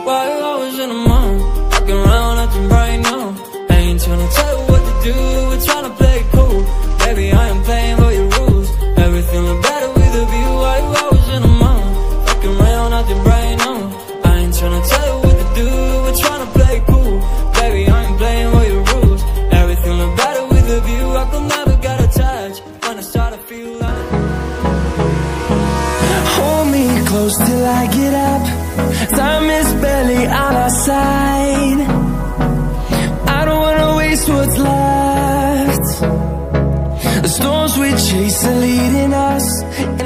why you always in the mood? Walking around acting right now. I ain't tryna tell you what to do, we're tryna play it cool. Baby, I am playing by your rules. Everything look better with a view. Why you always in the mood? Walking around acting right now. I ain't tryna tell you what to do, we're tryna play it cool. Baby, I ain't playing by your rules. Everything look better with a view. I could never get attached when I start to feel like. Hold me close till I get up. Time is barely on our side. I don't wanna waste what's left. The storms we chase are leading us